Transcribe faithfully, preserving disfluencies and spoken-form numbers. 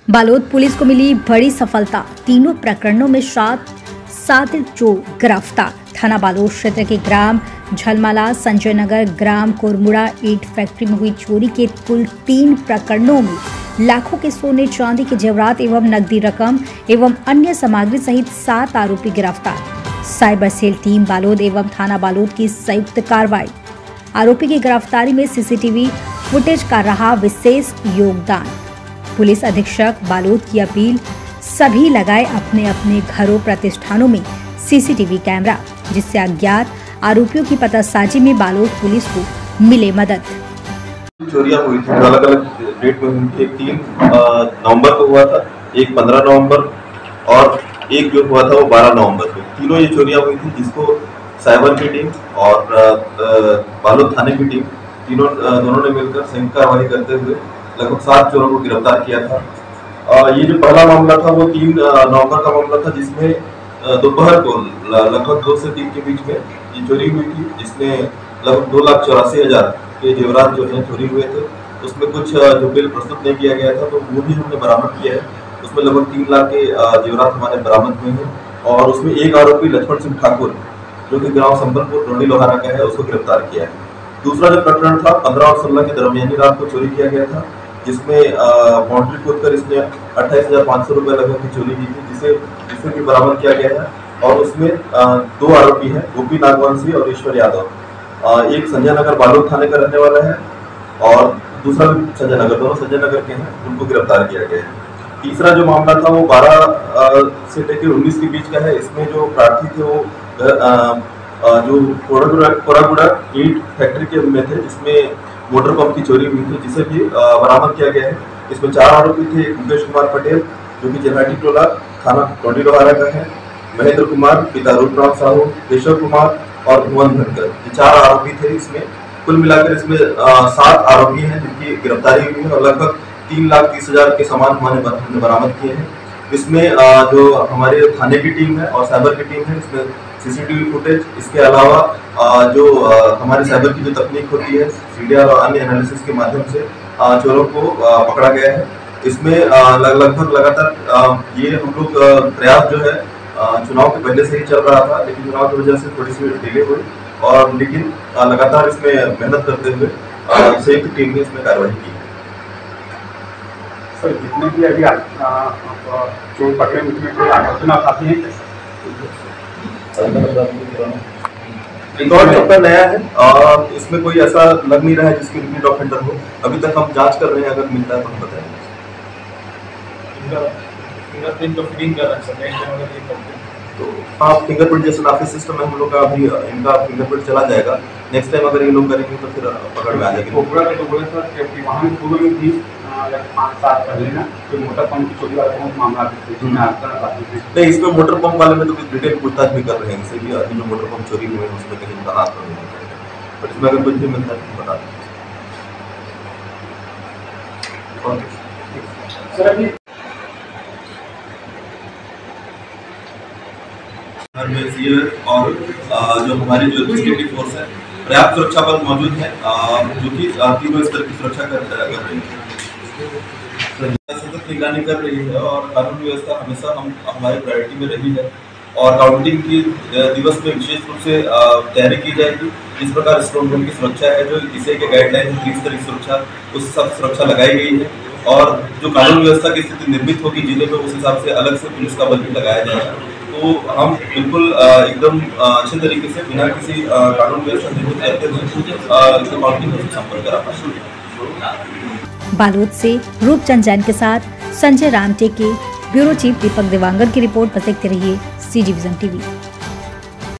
Balod police को मिली बड़ी सफलता। तीनों प्रकरणों में सात सात चोर गिरफ्तार। थाना बालोद क्षेत्र के ग्राम झलमाला, संजय नगर, ग्राम कोरमुड़ा ईंट फैक्ट्री में हुई चोरी के कुल तीन प्रकरणों में लाखों के सोने चांदी के जेवरात एवं नकदी रकम एवं अन्य सामग्री सहित सात आरोपी गिरफ्तार। साइबर सेल टीम बालोद एवं थाना बालोद की संयुक्त कार्रवाई। आरोपी की गिरफ्तारी में सीसीटीवी फुटेज का रहा विशेष योगदान। पुलिस अधीक्षक बालोद की अपील, सभी लगाए अपने अपने घरों प्रतिष्ठानों में सीसीटीवी कैमरा, जिससे अज्ञात आरोपियों की पतासाजी में बालोद पुलिस को मिले मदद। चोरियां हुई थी, अलग अलग डेट में हुई थी। एक तीन नवंबर को हुआ था, एक पंद्रह नवंबर और एक जो हुआ था वो बारह नवंबर को। तीनों ये चोरियां हुई थी, जिसको साइबर की टीम और बालोद थाने की टीम तीनों दोनों ने मिलकर संयुक्त कार्रवाई करते हुए लगभग सात चोरों को गिरफ्तार किया था। ये जो पहला मामला था वो तीन नवंबर का मामला था, जिसमें दोपहर को लगभग दो से तीन के बीच में ये चोरी हुई थी, जिसमें लगभग दो लाख चौरासी हजार के जेवरात जो है चोरी हुए थे। उसमें कुछ जो बिल प्रस्तुत नहीं किया गया था तो वो भी हमने बरामद किया है। उसमें लगभग तीन लाख के जेवरात हमारे बरामद हुए हैं और उसमें एक आरोपी लक्ष्मण सिंह ठाकुर जो कि गांव संबलपुर रोडी लोहारा का है, उसको गिरफ्तार किया है। दूसरा जो प्रकरण था पंद्रह और सोलह के दरमियानी रात को चोरी किया गया था, जिसमें बाउंड्री खोदकर इसने अट्ठाईस हजार पाँच सौ रुपये लगभग की चोरी की थी, जिसे जिसे भी बरामद किया गया है। और उसमें दो आरोपी हैं, गोपी नागवंशी और ईश्वर यादव। एक संजय नगर बालोद थाने का रहने वाला है और दूसरा भी संजय नगर, दोनों संजय नगर के हैं, उनको गिरफ्तार किया गया है। तीसरा जो मामला था वो बारह से लेकर उन्नीस के बीच का है। इसमें जो प्रार्थी थे वो आ, आ, जो कोरागुड़ा ईंट फैक्ट्री के में थे, जिसमें मोटर पंप की चोरी हुई थी, जिसे भी बरामद किया गया है। इसमें चार आरोपी थे, मुकेश कुमार पटेल जो कि जलाटी टोला थाना रोडी लोहारा का है, महेंद्र कुमार पिता रूपराम साहू, केशव कुमार और भुवन धनकर, ये चार आरोपी थे। इसमें कुल मिलाकर इसमें सात आरोपी हैं जिनकी गिरफ्तारी हुई है और लगभग तीन लाख तीस हजार के सामान हमने बरामद किए हैं। इसमें जो हमारे थाने की टीम है और साइबर की टीम है, इसमें सीसीटीवी फुटेज, इसके अलावा जो हमारे साइबर की जो तकनीक होती है सीडीआर और अन्य एनालिसिस के माध्यम से चोरों को पकड़ा गया है। इसमें लगभग लगातार ये हम लोग प्रयास जो है चुनाव के पहले से ही चल रहा था, लेकिन चुनाव की वजह से थोड़ी सी डिले हुई और लेकिन लगातार इसमें मेहनत करते हुए संयुक्त टीम ने इसमें कार्रवाई की है। सर, जितने भी अभी चोर पकड़े उसमें कोई आलोचना आती है? रिकॉर्ड सबका नया है और इसमें कोई ऐसा लग नहीं रहा है जिसकी रिपीट ऑफेंडर हो। अभी तक हम जांच कर रहे हैं, अगर मिलता है तो हम बताएंगे। फिंगरप्रिंट तो फिटिंग कर रहे हैं तो हाँ, फिंगरप्रिंट जैसे काफी सिस्टम है हम लोग का, अभी इनका फिंगरप्रिंट चला जाएगा। नेक्स्ट टाइम अगर ये लोग करेंगे तो फिर पकड़ में आ जाएगी। कोबरा के तो बोले सर कि वहाँ पूर्व में भी पाँच साल पहले ना तो मोटर पंप की चोरी वाला बहुत मामला नहीं, इसमें मोटर पंप वाले में तो डिटेल पूछताछ भी कर रहे हैं। इससे भी अभी जो मोटर पंप चोरी हुए हैं उसमें कहीं उनका हाथ नहीं है, बट इसमें अगर कुछ भी मिलता है तो बता दें। और जो हमारी जो एडमिनिस्ट्रेटिव फोर्स है, पर्याप्त सुरक्षा बल मौजूद है जो कि तीनों स्तर की सुरक्षा कर रही है, सतत निगरानी कर रही है और कानून व्यवस्था हमेशा हम हमारी प्रायोरिटी में रही है। और काउंटिंग की दिवस में विशेष रूप से तैयारी की जाएगी। जिस प्रकार स्ट्रॉन्ग रूम की सुरक्षा है, जो इसे के गाइडलाइन है, त्रिस्तरीय सुरक्षा, उस सब सुरक्षा लगाई गई है। और जो कानून व्यवस्था की स्थिति निर्मित होगी जिले में, उस हिसाब से अलग से पुलिस का बल भी लगाया जाएगा। तो हम बिल्कुल एकदम अच्छे तरीके से बिना किसी कानून व्यवस्था निर्मित करते हुए काउंटिंग से संपर्क करा पाएंगे। बालोद से रूपचंद जैन के साथ संजय रामटेके, ब्यूरो चीफ दीपक देवांगर की रिपोर्ट पर देखते रहिए सी जी विजन टीवी।